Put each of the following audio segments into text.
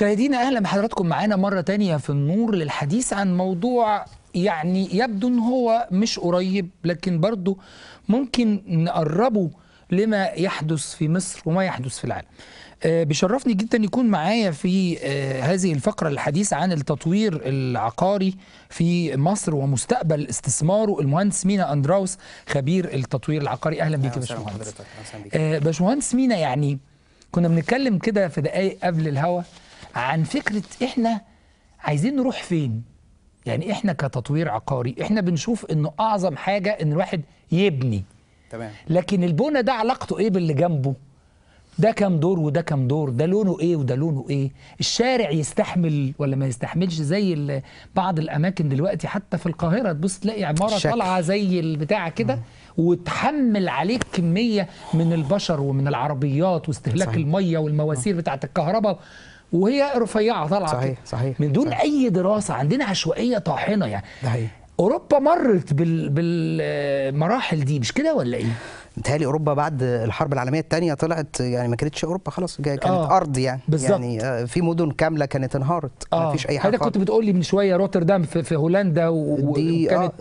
مشاهدينا اهلا بحضراتكم معانا مره تانية في النور للحديث عن موضوع يعني يبدو ان هو مش قريب، لكن برضه ممكن نقربه لما يحدث في مصر وما يحدث في العالم. بيشرفني جدا يكون معايا في هذه الفقرة الحديث عن التطوير العقاري في مصر ومستقبل استثماره المهندس مينا أندراوس خبير التطوير العقاري. أهلا بيك يا باشمهندس. باشمهندس مينا، يعني كنا بنتكلم كده في دقايق قبل الهوا عن فكرة احنا عايزين نروح فين. يعني احنا كتطوير عقاري احنا بنشوف انه اعظم حاجة ان الواحد يبني، تمام، لكن البنى ده علاقته ايه باللي جنبه؟ ده كام دور وده كام دور، ده لونه ايه وده لونه ايه، الشارع يستحمل ولا ما يستحملش، زي بعض الاماكن دلوقتي حتى في القاهره تبص تلاقي عماره طالعه زي البتاع كده وتحمل عليك كميه من البشر ومن العربيات واستهلاك صحيح. الميه والمواسير بتاعه الكهرباء وهي رفيعه طالعه صحيح كده. صحيح من دون صحيح. اي دراسه، عندنا عشوائيه طاحنه يعني. ده اوروبا مرت بالمراحل دي، مش كده ولا ايه؟ متهيألي اوروبا بعد الحرب العالميه الثانيه طلعت، يعني ما كانتش اوروبا خلاص، كانت ارض يعني بالزبط. يعني في مدن كامله كانت انهارت، ما فيش اي حاجه. حضرتك كنت بتقول لي من شويه روتردام في هولندا دي وكانت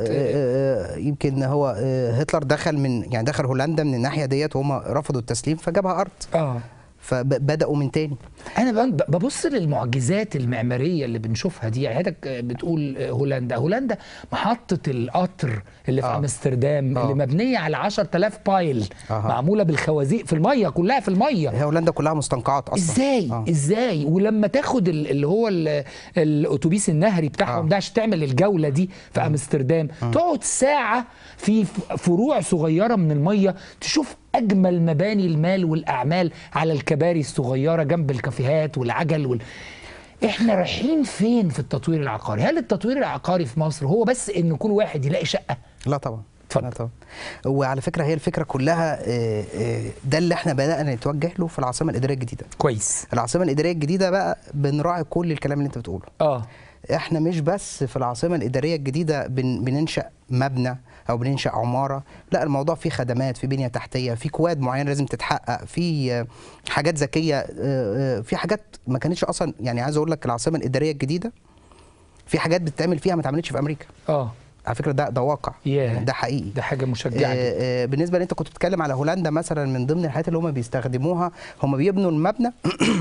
يمكن هو هتلر دخل هولندا من الناحيه ديت وهم رفضوا التسليم فجابها ارض. فبداوا من تاني. انا ببص للمعجزات المعماريه اللي بنشوفها دي. يعني حضرتك بتقول هولندا محطه القطر اللي في امستردام اللي مبنيه على 10,000 بايل معموله بالخوازيق في الميه، كلها في الميه. هي هولندا كلها مستنقعات اصلا. ازاي ولما تاخد اللي هو الاتوبيس النهري بتاعهم ده عشان تعمل الجوله دي في امستردام تقعد ساعه في فروع صغيره من الميه تشوف أجمل مباني المال والأعمال على الكباري الصغيرة جنب الكافيهات والعجل إحنا رايحين فين في التطوير العقاري؟ هل التطوير العقاري في مصر هو بس إن كل واحد يلاقي شقة؟ لا طبعا. اتفضل. لا طبعا. وعلى فكرة هي الفكرة كلها ده اللي احنا بدأنا نتوجه له في العاصمة الإدارية الجديدة. كويس. العاصمة الإدارية الجديدة بقى بنراعي كل الكلام اللي أنت بتقوله. احنا مش بس في العاصمة الإدارية الجديدة بننشأ مبنى أو بننشأ عمارة، لا، الموضوع فيه خدمات، في بنية تحتية، في كواد معينة لازم تتحقق، في حاجات ذكية، في حاجات ما كانتش أصلا. يعني عايز أقول لك العاصمة الإدارية الجديدة في حاجات بتتعمل فيها ما اتعملتش في أمريكا. على فكرة ده واقع، ده حقيقي، ده حاجة مشجعة جدا. بالنسبة اللي أنت كنت بتتكلم على هولندا مثلا، من ضمن الحاجات اللي هم بيستخدموها، هم بيبنوا المبنى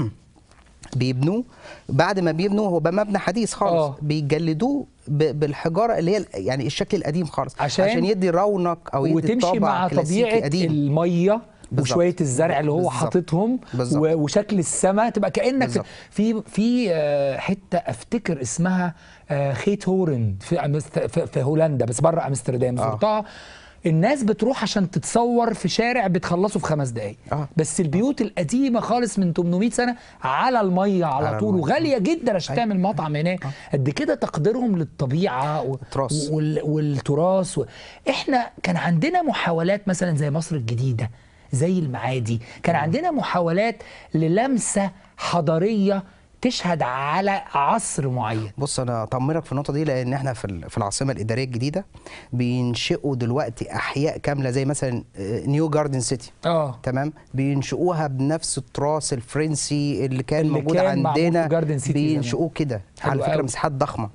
بيبنوه، بعد ما بيبنوه هو بقى مبنى حديث خالص بيجلدوه بالحجاره اللي هي يعني الشكل القديم خالص عشان يدي رونق او يدي وتمشي مع طبيعه الميه وشويه الزرع اللي هو حاططهم وشكل السماء، تبقى كانك في حته افتكر اسمها خيت هورن في هولندا بس بره امستردام، زرتها. الناس بتروح عشان تتصور في شارع بتخلصه في 5 دقايق. بس البيوت القديمه خالص من 800 سنه على الميه على طول، وغاليه جدا عشان تعمل مطعم هناك. قد كده تقديرهم للطبيعه والتراث. احنا كان عندنا محاولات مثلا زي مصر الجديده، زي المعادي، كان عندنا محاولات للمسه حضاريه تشهد على عصر معين. بص، انا اطمنك في النقطه دي، لان احنا في العاصمه الاداريه الجديده بينشئوا دلوقتي احياء كامله زي مثلا نيو جاردن سيتي. تمام، بينشئوها بنفس التراث الفرنسي اللي كان موجود عندنا، بينشئوه كده على فكره مساحات ضخمه.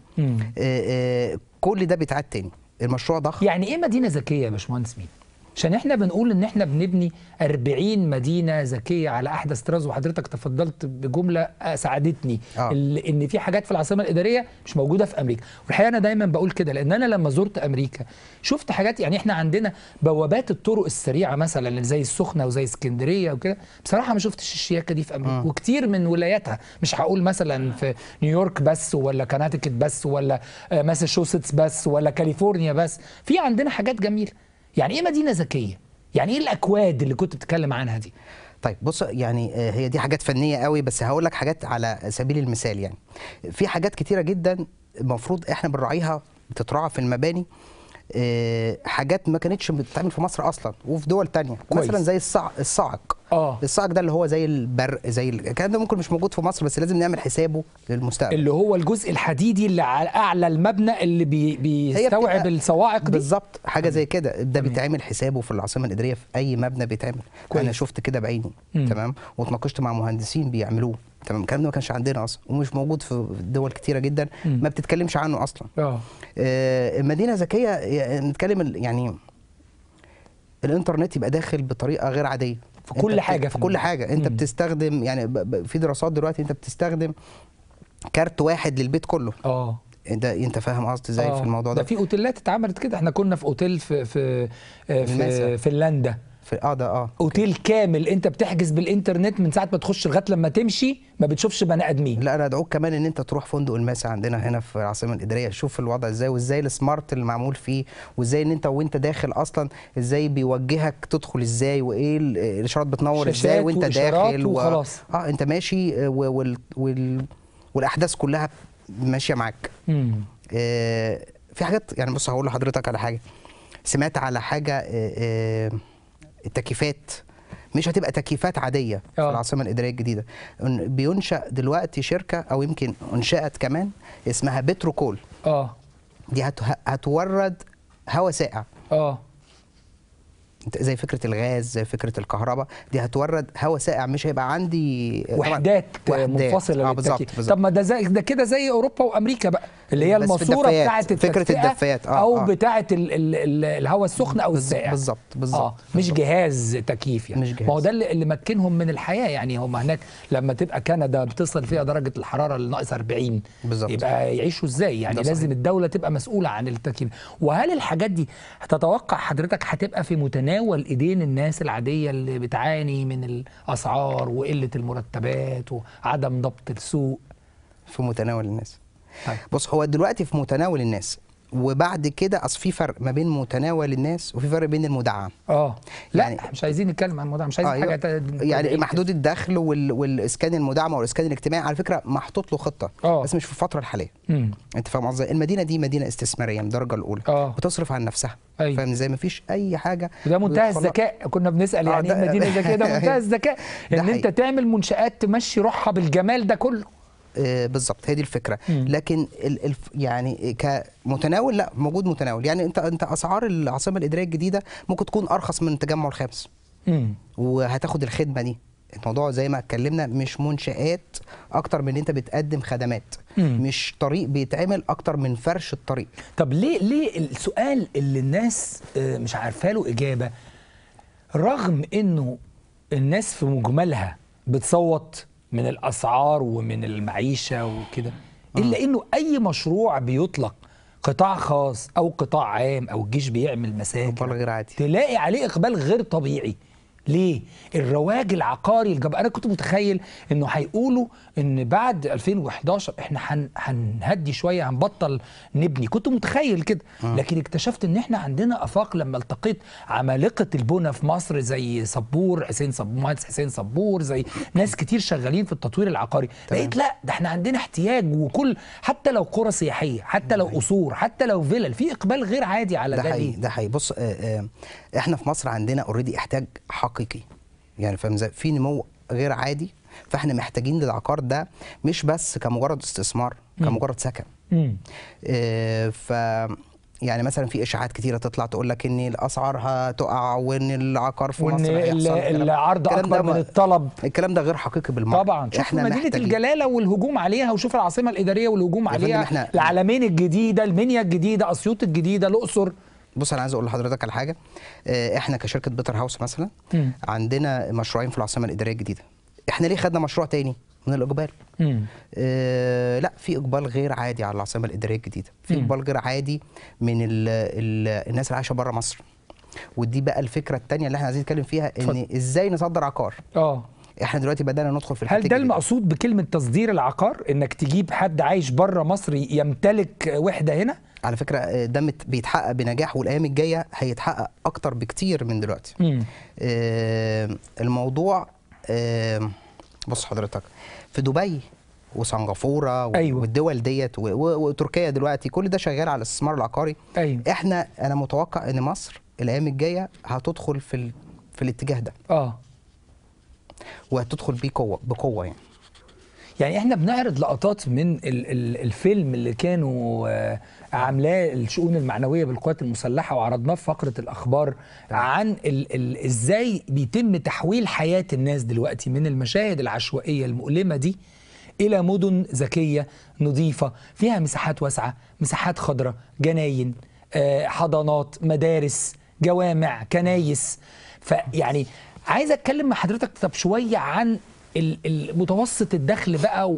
كل ده بيتعاد تاني، المشروع ضخم. يعني ايه مدينه ذكيه يا باشمهندس مين؟ عشان احنا بنقول ان احنا بنبني 40 مدينه ذكيه على احدث طراز، وحضرتك تفضلت بجمله ساعدتني ان في حاجات في العاصمه الاداريه مش موجوده في امريكا. والحقيقه انا دايما بقول كده، لان انا لما زرت امريكا شفت حاجات. يعني احنا عندنا بوابات الطرق السريعه مثلا اللي زي السخنه وزي اسكندريه وكده، بصراحه ما شفتش الشياكه دي في امريكا. وكتير من ولاياتها، مش هقول مثلا في نيويورك بس ولا كوناتيكت بس ولا ماساتشوستس بس ولا كاليفورنيا بس، في عندنا حاجات جميله. يعني ايه مدينه ذكيه؟ يعني ايه الاكواد اللي كنت بتتكلم عنها دي؟ طيب بص، يعني هي دي حاجات فنيه قوي، بس هقول لك حاجات على سبيل المثال. يعني في حاجات كتيره جدا المفروض احنا بنراعيها، بتتراعى في المباني، حاجات ما كانتش بتتعمل في مصر اصلا وفي دول تانية. مثلا زي الصعق. الصعق ده اللي هو زي البرق، زي الكلام ده ممكن مش موجود في مصر، بس لازم نعمل حسابه للمستقبل. اللي هو الجزء الحديدي اللي على اعلى المبنى اللي بيستوعب الصواعق دي. بالظبط، حاجه زي كده. ده بيتعمل حسابه في العاصمه الاداريه، في اي مبنى بيتعمل. انا شفت كده بعيني. تمام، واتناقشت مع مهندسين بيعملوه. تمام. الكلام ده ما كانش عندنا اصلا ومش موجود في دول كتيره جدا ما بتتكلمش عنه اصلا. مدينه ذكيه نتكلم يعني الانترنت يبقى داخل بطريقه غير عاديه في كل حاجه، في كل حاجه. انت بتستخدم يعني في دراسات دلوقتي انت بتستخدم كارت واحد للبيت كله. انت فاهم قصدي ازاي في الموضوع ده؟ ده في اوتيلات اتعملت كده. احنا كنا في اوتيل في فنلندا، اوتيل كامل انت بتحجز بالانترنت من ساعه ما تخش لغايه لما تمشي ما بتشوفش بني ادمين. لا انا ادعوك كمان ان انت تروح فندق الماسة عندنا هنا في العاصمه الاداريه، شوف الوضع ازاي وازاي السمارت اللي معمول فيه، وازاي ان انت وانت داكل اصلا ازاي بيوجهك تدخل ازاي، وايه الاشارات بتنور ازاي وانت داخل وخلاص. انت ماشي والاحداث كلها ماشيه معاك. في حاجات يعني بص هقول لحضرتك على حاجه. سمعت على حاجه التكييفات مش هتبقى تكييفات عاديه في العاصمه الاداريه الجديده. بينشا دلوقتي شركه او يمكن انشات كمان اسمها بتروكول. دي هتورد هواء ساقع. زي فكره الغاز، زي فكره الكهرباء، دي هتورد هواء ساقع. مش هيبقى عندي وحدات منفصله للتكييف. طب ما ده كده زي اوروبا وامريكا بقى، اللي هي الماسوره بتاعه فكره الدفايات او بتاعه الهواء السخن او الساقع. بالظبط. مش جهاز تكييف يعني. ما هو ده اللي مكنهم من الحياه يعني. هم هناك لما تبقى كندا بتصل فيها درجه الحراره لناقص 40 يبقى يعيشوا ازاي يعني؟ لازم الدوله تبقى مسؤوله عن التكييف. وهل الحاجات دي تتوقع حضرتك هتبقى في متناول ايدين الناس العاديه اللي بتعاني من الاسعار وقله المرتبات وعدم ضبط السوق؟ في متناول الناس. بص هو دلوقتي في متناول الناس، وبعد كده اصل في فرق ما بين متناول الناس وفي فرق بين المدعم. لا يعني مش عايزين نتكلم عن المدعم، مش عايزين حاجه يعني محدود الدخل والاسكان المدعم والاسكان الاجتماعي على فكره محطوط له خطه بس مش في الفتره الحاليه. انت فاهم قصدي؟ المدينه دي مدينه استثماريه من الدرجه الاولى بتصرف عن نفسها. فاهم ازاي؟ ما فيش اي حاجه. ده منتهى الذكاء. كنا بنسال يعني ايه مدينه ذكيه؟ ده منتهى الذكاء ان انت تعمل منشآت تمشي روحها بالجمال ده كله. بالظبط، هي دي الفكره. لكن يعني كمتناول لا، موجود متناول. يعني انت اسعار العاصمه الاداريه الجديده ممكن تكون ارخص من التجمع الخامس وهتاخد الخدمه دي. الموضوع زي ما اتكلمنا مش منشآت اكتر من ان انت بتقدم خدمات. مش طريق بيتعمل اكتر من فرش الطريق. طب ليه السؤال اللي الناس مش عارفه له اجابه، رغم انه الناس في مجملها بتصوت من الاسعار ومن المعيشه وكده، الا انه اي مشروع بيطلق قطاع خاص او قطاع عام او الجيش بيعمل مساكن غير عادي تلاقي عليه اقبال غير طبيعي. ليه؟ الرواج العقاري الجبار. انا كنت متخيل انه هيقولوا ان بعد 2011 احنا هنهدي شويه، هنبطل نبني. كنت متخيل كده، لكن اكتشفت ان احنا عندنا افاق. لما التقيت عمالقه البنى في مصر زي صبور حسين صبور، مهندس حسين صبور، زي ناس كتير شغالين في التطوير العقاري، لقيت لا ده احنا عندنا احتياج. وكل حتى لو قرى سياحيه، حتى لو قصور، حتى لو فيلل، في اقبال غير عادي على ده حقيقي. بص احنا في مصر عندنا اوريدي احتياج حقيقي يعني. فاهم ازاي؟ في نمو غير عادي. فاحنا محتاجين للعقار ده مش بس كمجرد استثمار، كمجرد سكن. ف يعني مثلا في اشاعات كتيره تطلع تقول لك ان الاسعار هتقع وان العقار في مصر هيحصل العرض اكبر من الطلب. الكلام ده غير حقيقي بالمره. طبعا شوف مدينه الجلاله والهجوم عليها، وشوف العاصمه الاداريه والهجوم عليها، العلمين الجديده، المنيا الجديده، اسيوط الجديده، الاقصر. بص انا عايز اقول لحضرتك على حاجه. احنا كشركه بيتر هاوس مثلا عندنا مشروعين في العاصمه الاداريه الجديده. احنا ليه خدنا مشروع تاني؟ من الاقبال. لا، في اقبال غير عادي على العاصمه الاداريه الجديده. في اقبال غير عادي من الناس اللي عايشه بره مصر. ودي بقى الفكره الثانيه اللي احنا عايزين نتكلم فيها، ان ازاي نصدر عقار. احنا دلوقتي بدانا ندخل في الحته. هل ده المقصود بكلمه تصدير العقار؟ انك تجيب حد عايش بره مصر يمتلك وحده هنا؟ على فكره ده بيتحقق بنجاح، والايام الجايه هيتحقق اكتر بكتير من دلوقتي. الموضوع بص حضرتك، في دبي وسنغافوره والدول ديت وتركيا دلوقتي كل ده شغال على الاستثمار العقاري. انا متوقع ان مصر الايام الجايه هتدخل في الاتجاه ده. وهتدخل بيه بقوه يعني. يعني احنا بنعرض لقطات من الفيلم اللي كانوا عاملاه الشؤون المعنويه بالقوات المسلحه، وعرضناه في فقره الاخبار عن ازاي بيتم تحويل حياه الناس دلوقتي من المشاهد العشوائيه المؤلمه دي الى مدن ذكيه نظيفه فيها مساحات واسعه، مساحات خضراء، جناين، حضانات، مدارس، جوامع، كنايس. فيعني عايز اتكلم مع حضرتك طب شويه عن المتوسط الدخل بقى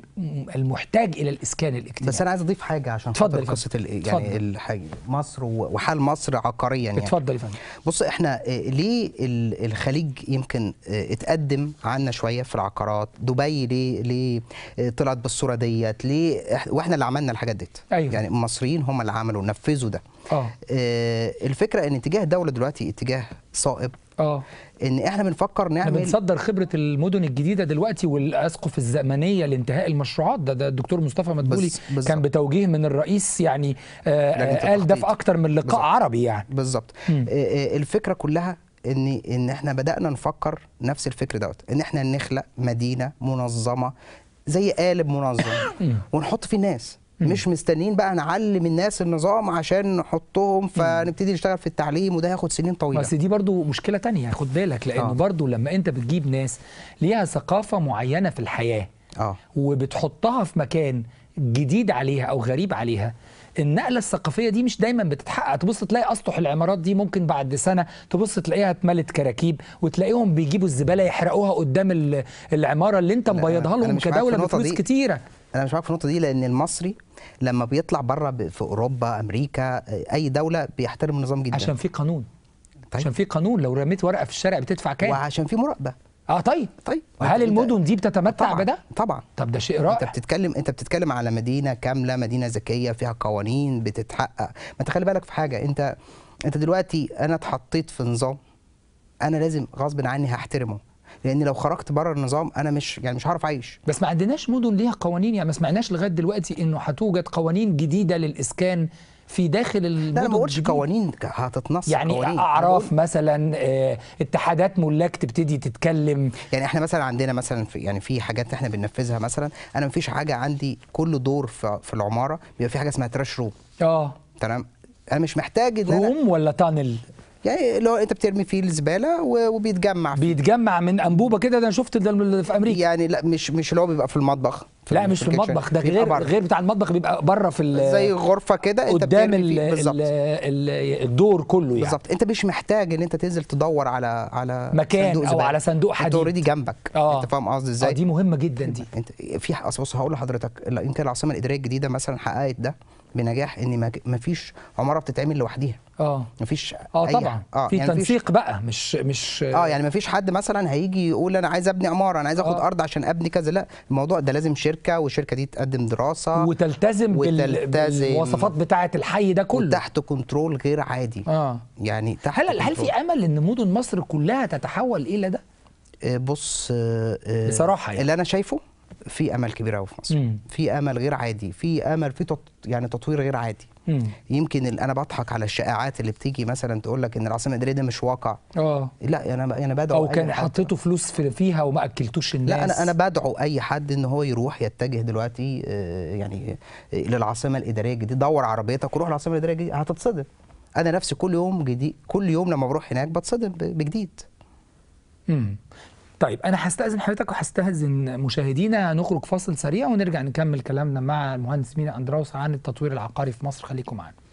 والمحتاج الى الاسكان الاجتماعي. بس انا عايز اضيف حاجه عشان خاطر قصه يعني الحاجه مصر وحال مصر عقاريا يعني. اتفضل يا فندم. بص احنا ليه الخليج يمكن اتقدم عنا شويه في العقارات، دبي ليه طلعت بالصوره ديت، ليه واحنا اللي عملنا الحاجات ديت. أيوة. يعني المصريين هم اللي عملوا نفذوا ده. الفكره ان اتجاه الدوله دلوقتي اتجاه صائب. ان احنا بنفكر نعمل، احنا بنصدر خبره المدن الجديده دلوقتي والاسقف الزمنيه لانتهاء المشروعات. ده الدكتور مصطفى مدبولي كان بتوجيه من الرئيس يعني قال ده في اكتر من لقاء عربي يعني. بالظبط. الفكره كلها ان احنا بدانا نفكر نفس الفكر دوت، ان احنا نخلق مدينه منظمه زي قالب منظم ونحط فيه الناس. مش مستنيين بقى نعلم الناس النظام عشان نحطهم فنبتدي نشتغل في التعليم، وده هياخد سنين طويله. بس دي برضو مشكله تانية خد بالك، لانه برضو لما انت بتجيب ناس ليها ثقافه معينه في الحياه وبتحطها في مكان جديد عليها او غريب عليها، النقله الثقافيه دي مش دايما بتتحقق. تبص تلاقي اسطح العمارات دي ممكن بعد سنه تبص تلاقيها اتملت كراكيب، وتلاقيهم بيجيبوا الزباله يحرقوها قدام العماره اللي انت مبيضها لهم كدوله بفلوس كتيره. انا مش معاك في النقطه دي، لان المصري لما بيطلع بره في اوروبا، امريكا، اي دوله بيحترم النظام جدا. عشان في قانون. عشان في قانون، لو رميت ورقه في الشارع بتدفع كام. وعشان في مراقبه. طيب وهل المدن دي بتتمتع بده؟ طبعا. طب ده شيء رائع. انت بتتكلم على مدينه كامله، مدينه ذكيه فيها قوانين بتتحقق. ما انت خلي بالك في حاجه، انت دلوقتي انا اتحطيت في نظام انا لازم غصب عني هحترمه، لان لو خرجت بره النظام انا مش هعرف اعيش. بس ما عندناش مدن ليها قوانين، يعني ما سمعناش لغايه دلوقتي انه هتوجد قوانين جديده للاسكان في داخل المدن. لا انا ما بقولش قوانين هتتنص، يعني قوانين. اعراف مثلا، اتحادات ملاك تبتدي تتكلم. يعني احنا مثلا عندنا مثلا في حاجات احنا بننفذها. مثلا انا ما فيش حاجه عندي، كل دور في العماره بيبقى في حاجه اسمها تراش روم. تمام. انا مش محتاج ان روم ولا تانل، يعني لو انت بترمي فيه الزباله وبيتجمع بيتجمع من انبوبه كده. ده انا شفت ده في امريكا. يعني لا مش اللي هو بيبقى في المطبخ. لا مش في المطبخ، ده غير بتاع المطبخ، بيبقى بره في زي غرفه كده انت قدام الدور كله يعني. بالظبط. انت مش محتاج ان انت تنزل تدور على مكان او على صندوق حديد، انت اوريدي جنبك. انت فاهم قصدي ازاي؟ دي مهمه جدا دي. انت في بص هقول لحضرتك، يمكن العاصمه الاداريه الجديده مثلا حققت ده بنجاح، ان ما فيش عماره بتتعمل لوحديها. ما فيش طبعا في يعني تنسيق بقى، مش يعني ما فيش حد مثلا هيجي يقول انا عايز ابني عماره، انا عايز اخد ارض عشان ابني كذا. لا، الموضوع ده لازم شركه، والشركه دي تقدم دراسه وتلتزم بالمواصفات بتاعه الحي ده كله، وتحت كنترول غير عادي. يعني تحت هل في امل ان مدن مصر كلها تتحول الى ده؟ بص بصراحه يعني اللي انا شايفه في امل كبير قوي في مصر. في امل غير عادي، في امل في يعني تطوير غير عادي. يمكن انا بضحك على الشائعات اللي بتيجي مثلا تقول لك ان العاصمه الاداريه ده مش واقع. لا انا بدعو او كان حطيتوا فلوس فيها وما اكلتوش الناس. لا انا بدعو اي حد ان هو يروح يتجه دلوقتي يعني للعاصمه الاداريه الجديده. دور عربيتك وروح العاصمه الاداريه الجديده، هتتصدم. انا نفسي كل يوم جديد، كل يوم لما بروح هناك بتصدم بجديد. طيب انا هستأذن حضرتك وهستأذن مشاهدينا، نخرج فاصل سريع ونرجع نكمل كلامنا مع المهندس مينا أندراوس عن التطوير العقاري في مصر. خليكم معانا.